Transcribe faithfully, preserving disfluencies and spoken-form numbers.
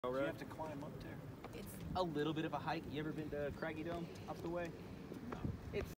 You have to climb up there. It's a little bit of a hike. You ever been to Craggy Dome up the way?